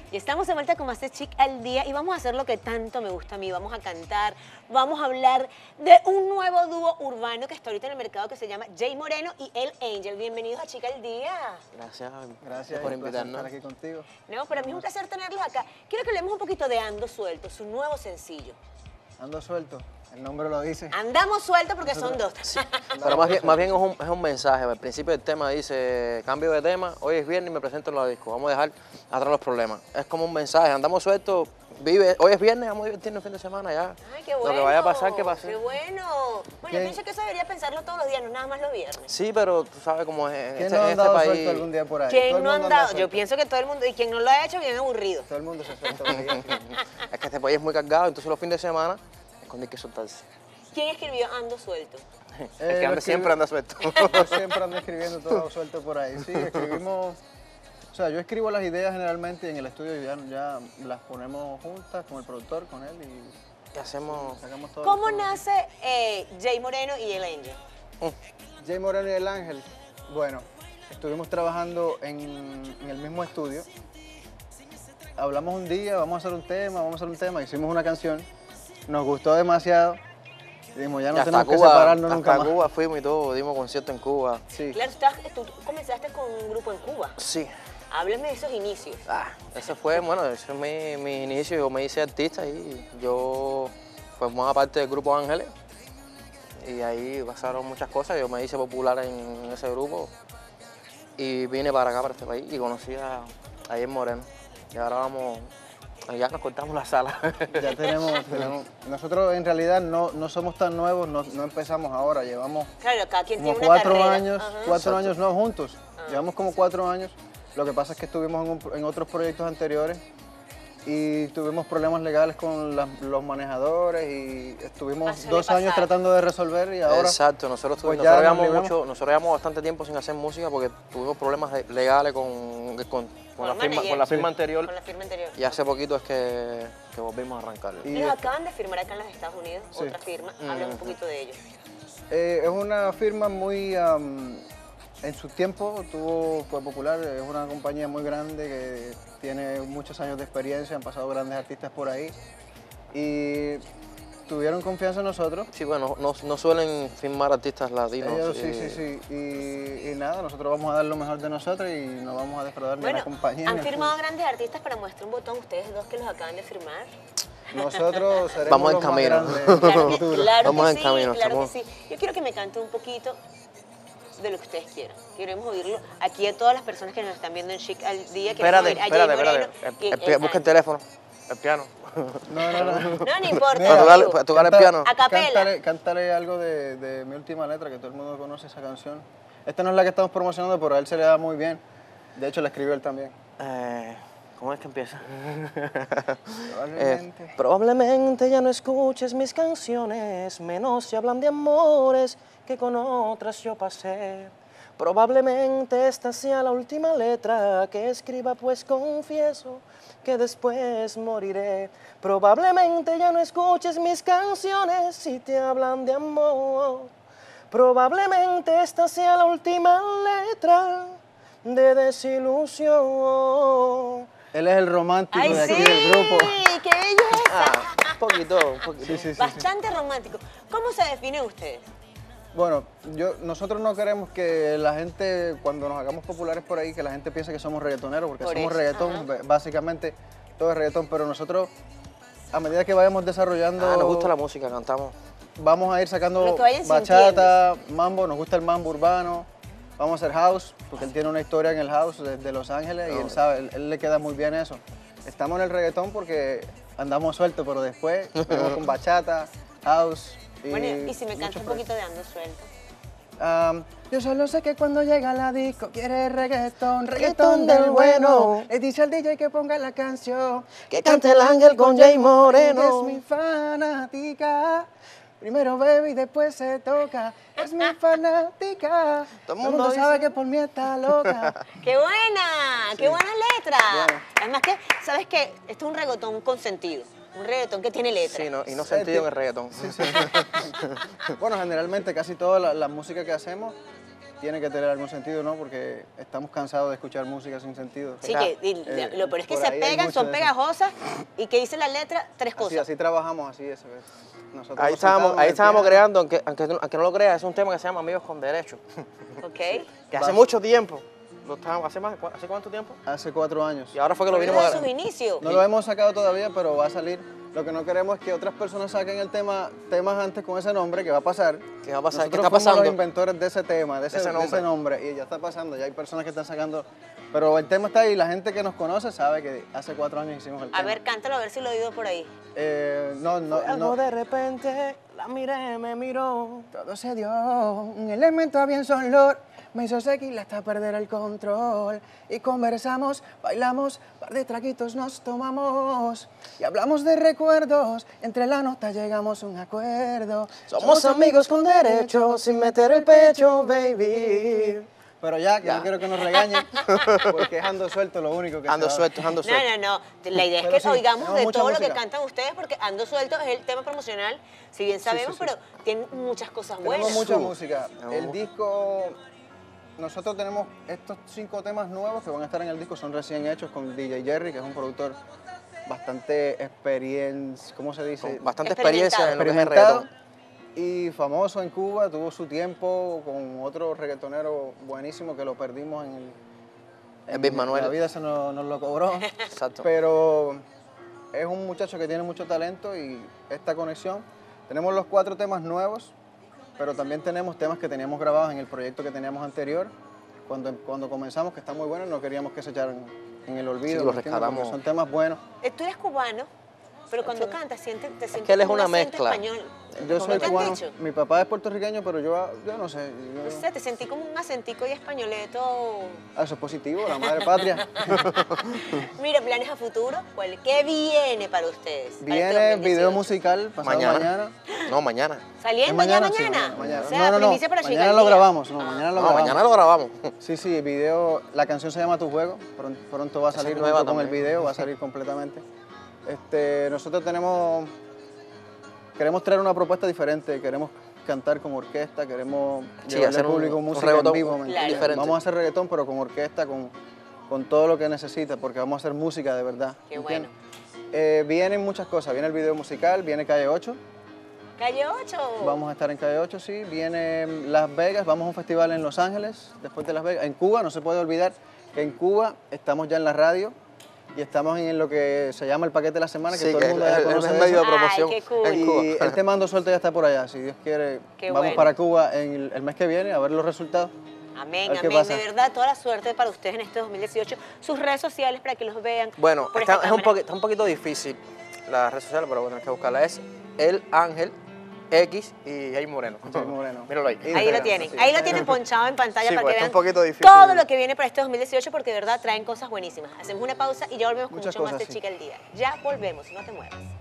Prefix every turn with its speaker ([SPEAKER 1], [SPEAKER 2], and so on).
[SPEAKER 1] Y estamos de vuelta con Más de Chic al Día y vamos a hacer lo que tanto me gusta a mí. Vamos a cantar, vamos a hablar de un nuevo dúo urbano que está ahorita en el mercado que se llama Jay Moreno y El Angel. Bienvenidos a Chic al Día.
[SPEAKER 2] Gracias por invitarnos. Estar aquí contigo.
[SPEAKER 1] No, para mí es un placer tenerlos acá. Quiero que hablemos un poquito de Ando Suelto, su nuevo sencillo.
[SPEAKER 2] Ando Suelto, el nombre lo dice.
[SPEAKER 1] Andamos sueltos porque son dos.
[SPEAKER 3] Sí. Pero más bien es un mensaje. Al principio del tema dice, cambio de tema, hoy es viernes y me presento en la disco, vamos a dejar atrás los problemas. Es como un mensaje, andamos sueltos, vive, hoy es viernes, vamos a divertirnos el fin de semana ya.
[SPEAKER 1] Ay, qué bueno.
[SPEAKER 3] Lo que vaya a pasar, que pase.
[SPEAKER 1] Qué bueno. Bueno, yo pienso que eso debería pensarlo todos los días, no nada más los viernes.
[SPEAKER 3] Sí, pero tú sabes cómo es
[SPEAKER 2] ¿Quién no ha andado suelto algún día por ahí?
[SPEAKER 1] ¿Quién no ha andado? Yo pienso que todo el mundo, y quien no lo ha hecho, bien aburrido.
[SPEAKER 2] Todo el mundo se suelta por ahí.
[SPEAKER 3] Es que este país es muy cargado, entonces los fines de semana es cuando hay que soltarse.
[SPEAKER 1] ¿Quién escribió Ando Suelto?
[SPEAKER 3] El que anda siempre anda suelto.
[SPEAKER 2] Yo siempre ando escribiendo todo suelto por ahí. Sí, escribimos. O sea, yo escribo las ideas generalmente y en el estudio ya las ponemos juntas con el productor, con él y
[SPEAKER 3] ¿Qué hacemos?
[SPEAKER 2] sacamos todo.
[SPEAKER 1] ¿Cómo nace Jay Moreno y El Angel?
[SPEAKER 2] Jay Moreno y El Ángel. Bueno, estuvimos trabajando en el mismo estudio. Hablamos un día, vamos a hacer un tema, hicimos una canción. Nos gustó demasiado. Dijimos, ya no tenemos que separarnos nunca más.
[SPEAKER 3] Hasta Cuba fuimos y todo, dimos concierto en Cuba.
[SPEAKER 2] Sí.
[SPEAKER 1] Claro, tú comenzaste con un grupo en Cuba.
[SPEAKER 3] Sí.
[SPEAKER 1] Háblame de esos inicios.
[SPEAKER 3] Ese fue, bueno, ese es mi inicio. Yo me hice artista y yo formaba parte del grupo Ángeles. Y ahí pasaron muchas cosas. Yo me hice popular en ese grupo. Y vine para acá, para este país, y conocí a Jay Moreno. Y ahora vamos, ya nos cortamos la sala.
[SPEAKER 2] Ya tenemos. Nosotros en realidad no somos tan nuevos, no empezamos ahora. Llevamos
[SPEAKER 1] Claro, cada quien
[SPEAKER 2] como
[SPEAKER 1] tiene una
[SPEAKER 2] 4
[SPEAKER 1] carrera.
[SPEAKER 2] años,
[SPEAKER 1] Ajá.
[SPEAKER 2] 4 años no juntos. Llevamos como 4 años. Lo que pasa es que estuvimos en otros proyectos anteriores y tuvimos problemas legales con los manejadores y estuvimos
[SPEAKER 1] Suele
[SPEAKER 2] 2 años
[SPEAKER 1] pasar.
[SPEAKER 2] tratando de resolver y ahora.
[SPEAKER 3] Exacto, nosotros
[SPEAKER 2] pues ya nos
[SPEAKER 3] nosotros llevamos bastante tiempo sin hacer música porque tuvimos problemas legales con la firma anterior.
[SPEAKER 1] Con la firma anterior.
[SPEAKER 3] Y hace poquito es que volvimos a arrancar.
[SPEAKER 2] Y
[SPEAKER 1] Ellos acaban de firmar acá en los Estados Unidos,
[SPEAKER 2] Sí.
[SPEAKER 1] otra firma. Hablan un poquito de ellos.
[SPEAKER 2] Es una firma muy, en su tiempo fue popular, es una compañía muy grande que tiene muchos años de experiencia, han pasado grandes artistas por ahí y tuvieron confianza en nosotros.
[SPEAKER 3] Sí, bueno, no suelen firmar artistas latinos.
[SPEAKER 2] Ellos, sí. Y nada, nosotros vamos a dar lo mejor de nosotros y no vamos a defraudar ni a la compañía.
[SPEAKER 1] han
[SPEAKER 2] ni al
[SPEAKER 1] firmado grandes artistas, pero muestra un botón ustedes dos que los acaban de firmar.
[SPEAKER 2] Nosotros seremos
[SPEAKER 3] Vamos en
[SPEAKER 2] los más
[SPEAKER 3] camino.
[SPEAKER 2] grandes
[SPEAKER 1] Claro
[SPEAKER 2] del
[SPEAKER 1] que,
[SPEAKER 2] futuro.
[SPEAKER 1] claro
[SPEAKER 3] Vamos
[SPEAKER 1] que
[SPEAKER 3] en
[SPEAKER 1] sí,
[SPEAKER 3] camino,
[SPEAKER 1] claro que
[SPEAKER 3] estamos-
[SPEAKER 1] sí. Yo quiero que me cante un poquito de lo que ustedes quieran. Queremos oírlo aquí a todas las personas que nos están viendo en Chic al Día.
[SPEAKER 3] Espérate,
[SPEAKER 1] Queremos oír a Jay Moreno y
[SPEAKER 3] busca el teléfono, el piano.
[SPEAKER 2] No.
[SPEAKER 1] No importa.
[SPEAKER 2] Mira,
[SPEAKER 1] digo,
[SPEAKER 3] para tocar el piano.
[SPEAKER 1] A capela.
[SPEAKER 2] Cántale algo de mi última letra, que todo el mundo conoce esa canción. Esta no es la que estamos promocionando, pero a él se le da muy bien. De hecho, la escribió él también.
[SPEAKER 3] ¿Cómo es que empieza?
[SPEAKER 2] Probablemente.
[SPEAKER 3] Probablemente ya no escuches mis canciones, menos si hablan de amores que con otras yo pasé. Probablemente esta sea la última letra que escriba, pues confieso que después moriré. Probablemente ya no escuches mis canciones si te hablan de amor. Probablemente esta sea la última letra de desilusión.
[SPEAKER 2] Él es el romántico
[SPEAKER 1] ¡Ay,
[SPEAKER 2] de aquí
[SPEAKER 1] sí!
[SPEAKER 2] del grupo.
[SPEAKER 1] ¡Qué belleza!
[SPEAKER 3] Un poquito.
[SPEAKER 2] Sí.
[SPEAKER 1] Bastante romántico. ¿Cómo se definen ustedes?
[SPEAKER 2] Bueno, nosotros no queremos que la gente, cuando nos hagamos populares por ahí, que la gente piense que somos reggaetoneros, porque
[SPEAKER 1] Por
[SPEAKER 2] somos
[SPEAKER 1] eso,
[SPEAKER 2] reggaetón, básicamente todo es reggaetón, pero nosotros, a medida que vayamos desarrollando,
[SPEAKER 3] Nos gusta la música, cantamos.
[SPEAKER 2] vamos a ir sacando
[SPEAKER 1] Lo que vayan
[SPEAKER 2] bachata, mambo, nos gusta el mambo urbano, vamos a hacer house, porque él tiene una historia en el house de Los Ángeles y él sabe, él le queda muy bien eso. Estamos en el reggaetón porque andamos sueltos, pero después venimos con bachata, house.
[SPEAKER 1] Bueno, y si me
[SPEAKER 2] mucho
[SPEAKER 1] canta un
[SPEAKER 2] fresco.
[SPEAKER 1] poquito de Ando Suelto.
[SPEAKER 2] Yo solo sé que cuando llega la disco quiere reggaetón del bueno. Le dice al DJ que ponga la canción,
[SPEAKER 3] Que cante el ángel con Jay
[SPEAKER 2] es
[SPEAKER 3] Moreno.
[SPEAKER 2] mi fanática. Primero bebe y después se toca. Es mi fanática.
[SPEAKER 3] Todo el
[SPEAKER 2] Todo el
[SPEAKER 3] mundo
[SPEAKER 2] mundo
[SPEAKER 3] dice.
[SPEAKER 2] sabe que por mí está loca.
[SPEAKER 1] ¡Qué buena! ¡Qué buena letra! Además que, ¿sabes qué? Esto es un reggaetón consentido. Un reggaetón que tiene letra.
[SPEAKER 3] Sí, y no sentido en el reggaetón.
[SPEAKER 2] Bueno, generalmente casi toda la música que hacemos tiene que tener algún sentido, ¿no? Porque estamos cansados de escuchar música sin sentido.
[SPEAKER 1] Sí, lo peor es que
[SPEAKER 2] por
[SPEAKER 1] se
[SPEAKER 2] ahí hay
[SPEAKER 1] pegan,
[SPEAKER 2] mucho
[SPEAKER 1] son
[SPEAKER 2] de eso.
[SPEAKER 1] pegajosas y que dice la letra, tres
[SPEAKER 2] Así,
[SPEAKER 1] cosas.
[SPEAKER 2] así trabajamos, así es. Nosotros
[SPEAKER 3] Ahí
[SPEAKER 2] nos sentamos en el
[SPEAKER 3] estábamos
[SPEAKER 2] piano.
[SPEAKER 3] creando, aunque no lo creas, es un tema que se llama Amigos con Derecho.
[SPEAKER 1] ¿Ok?
[SPEAKER 3] Que hace mucho tiempo, ¿hace cuánto tiempo?
[SPEAKER 2] Hace 4 años.
[SPEAKER 3] Y ahora fue que lo
[SPEAKER 1] Pero
[SPEAKER 3] vinimos
[SPEAKER 1] de
[SPEAKER 3] a
[SPEAKER 1] sus inicios.
[SPEAKER 2] No lo hemos sacado todavía, pero va a salir. Lo que no queremos es que otras personas saquen el temas antes con ese nombre, que va a pasar.
[SPEAKER 3] ¿Qué va a pasar?
[SPEAKER 2] Nosotros
[SPEAKER 3] ¿Qué está
[SPEAKER 2] fuimos
[SPEAKER 3] pasando?
[SPEAKER 2] los inventores de ese tema, de ese
[SPEAKER 3] ese
[SPEAKER 2] nombre, y ya está pasando. Ya hay personas que están sacando. Pero el tema está ahí, la gente que nos conoce sabe que hace 4 años hicimos el tema.
[SPEAKER 1] A ver, cántalo, a ver si lo he oído por ahí.
[SPEAKER 3] Algo de repente, la miré, me miró.
[SPEAKER 2] Todo se dio, un elemento bien sonor, me hizo seguir hasta perder el control. Y conversamos, bailamos, par de traguitos nos tomamos. Y hablamos de recuerdos, entre la nota llegamos a un acuerdo.
[SPEAKER 3] Somos amigos con derecho, sin meter el pecho, baby.
[SPEAKER 2] Pero ya, que no quiero que nos regañen, porque es ando suelto lo único que
[SPEAKER 3] Ando
[SPEAKER 2] se va.
[SPEAKER 3] suelto, ando suelto.
[SPEAKER 1] No. La idea es
[SPEAKER 2] Pero
[SPEAKER 1] que
[SPEAKER 2] sí,
[SPEAKER 1] oigamos
[SPEAKER 2] tenemos
[SPEAKER 1] de
[SPEAKER 2] mucha
[SPEAKER 1] todo lo que
[SPEAKER 2] música.
[SPEAKER 1] cantan ustedes, porque Ando Suelto es el tema promocional, si bien sabemos,
[SPEAKER 2] sí.
[SPEAKER 1] pero tienen muchas cosas
[SPEAKER 2] Tenemos
[SPEAKER 1] buenas.
[SPEAKER 2] mucha música.
[SPEAKER 3] Tenemos
[SPEAKER 2] El
[SPEAKER 3] mucha.
[SPEAKER 2] disco, nosotros tenemos estos 5 temas nuevos que van a estar en el disco, son recién hechos con DJ Jerry, que es un productor bastante ¿cómo se dice?
[SPEAKER 3] Con bastante experiencia en lo que es el
[SPEAKER 2] Experimentado
[SPEAKER 3] reggaetón.
[SPEAKER 2] y famoso en Cuba, tuvo su tiempo con otro reggaetonero buenísimo que lo perdimos
[SPEAKER 3] El Big Manuel.
[SPEAKER 2] La vida nos lo cobró.
[SPEAKER 3] Exacto.
[SPEAKER 2] Pero es un muchacho que tiene mucho talento y esta conexión. Tenemos los 4 temas nuevos, pero también tenemos temas que teníamos grabados en el proyecto que teníamos anterior. Cuando comenzamos, que está muy bueno, no queríamos que se echaran en el olvido.
[SPEAKER 3] Sí, los
[SPEAKER 2] ¿me entiendes?
[SPEAKER 3] rescatamos.
[SPEAKER 2] Porque son temas buenos.
[SPEAKER 1] Tú eres cubano, pero cuando cantas te sientes
[SPEAKER 3] que él es
[SPEAKER 1] como un
[SPEAKER 3] una
[SPEAKER 1] acento
[SPEAKER 3] mezcla.
[SPEAKER 1] español.
[SPEAKER 2] Yo
[SPEAKER 1] ¿No
[SPEAKER 2] soy
[SPEAKER 1] te han
[SPEAKER 2] cubano,
[SPEAKER 1] dicho?
[SPEAKER 2] mi papá es puertorriqueño, pero yo no sé.
[SPEAKER 1] No sé, te sentí como un acentico y españoleto.
[SPEAKER 2] Eso es positivo, la madre patria.
[SPEAKER 1] Mira, planes a futuro, ¿qué viene para ustedes? para este
[SPEAKER 2] Viene
[SPEAKER 1] 2018?
[SPEAKER 2] video musical pasado mañana.
[SPEAKER 3] No, mañana.
[SPEAKER 1] ¿Saliendo
[SPEAKER 2] ¿Es mañana?
[SPEAKER 1] ya
[SPEAKER 2] Sí,
[SPEAKER 1] mañana?
[SPEAKER 2] mañana.
[SPEAKER 1] O sea, primicia para
[SPEAKER 2] Mañana
[SPEAKER 1] Chica
[SPEAKER 2] lo
[SPEAKER 1] al Día.
[SPEAKER 2] grabamos, mañana lo
[SPEAKER 3] No,
[SPEAKER 2] grabamos.
[SPEAKER 3] mañana lo grabamos.
[SPEAKER 2] Sí, video, la canción se llama Tu Juego, pronto va a
[SPEAKER 3] Esa es
[SPEAKER 2] salir
[SPEAKER 3] nueva
[SPEAKER 2] junto con el
[SPEAKER 3] también.
[SPEAKER 2] video, va a salir completamente. Nosotros queremos traer una propuesta diferente, queremos cantar con orquesta, queremos
[SPEAKER 3] Sí,
[SPEAKER 2] llevarle
[SPEAKER 3] hacer
[SPEAKER 2] al público
[SPEAKER 3] un
[SPEAKER 2] música
[SPEAKER 3] reggaetón
[SPEAKER 2] en vivo. ¿me entiendes?
[SPEAKER 3] diferente.
[SPEAKER 2] Vamos a hacer reggaetón, pero con orquesta, con todo lo que necesita, porque vamos a hacer música de verdad.
[SPEAKER 1] Qué
[SPEAKER 2] ¿entiendes? Vienen muchas cosas, viene el video musical, viene Calle 8,
[SPEAKER 1] Calle 8.
[SPEAKER 2] vamos a estar en Calle 8, sí, viene Las Vegas, vamos a un festival en Los Ángeles, después de Las Vegas. En Cuba, no se puede olvidar que en Cuba estamos ya en la radio y estamos en lo que se llama el paquete de la semana, que
[SPEAKER 3] Sí,
[SPEAKER 2] todo
[SPEAKER 3] que
[SPEAKER 2] el mundo ya
[SPEAKER 3] es
[SPEAKER 2] conoce
[SPEAKER 3] el
[SPEAKER 2] de
[SPEAKER 3] medio
[SPEAKER 2] eso.
[SPEAKER 3] de promoción
[SPEAKER 1] Ay, qué cool.
[SPEAKER 3] en Cuba.
[SPEAKER 2] Y el tema Ando Suelto ya está por allá, si Dios quiere.
[SPEAKER 1] Qué
[SPEAKER 2] Vamos
[SPEAKER 1] bueno.
[SPEAKER 2] para Cuba en el mes que viene a ver los resultados.
[SPEAKER 1] Amén,
[SPEAKER 2] A ver qué
[SPEAKER 1] amén.
[SPEAKER 2] pasa.
[SPEAKER 1] De verdad, toda la suerte para ustedes en este 2018. Sus redes sociales para que los vean.
[SPEAKER 3] Bueno,
[SPEAKER 1] por esta
[SPEAKER 3] está
[SPEAKER 1] cámara.
[SPEAKER 3] un poquito difícil las redes sociales, pero bueno, hay que buscarla. Es El Ángel X y Jay Moreno.
[SPEAKER 2] Jay Moreno.
[SPEAKER 3] Míralo ahí.
[SPEAKER 1] Ahí lo
[SPEAKER 2] Instagram,
[SPEAKER 1] tienen,
[SPEAKER 2] sí.
[SPEAKER 1] ahí lo tienen ponchado en pantalla
[SPEAKER 3] Sí,
[SPEAKER 1] para
[SPEAKER 3] pues,
[SPEAKER 1] que
[SPEAKER 3] está
[SPEAKER 1] vean
[SPEAKER 3] un poquito difícil.
[SPEAKER 1] todo lo que viene para este 2018 porque de verdad traen cosas buenísimas. Hacemos una pausa y ya volvemos con
[SPEAKER 2] Muchas
[SPEAKER 1] mucho más
[SPEAKER 2] cosas,
[SPEAKER 1] de
[SPEAKER 2] sí.
[SPEAKER 1] Chica al Día. Ya volvemos, no te muevas.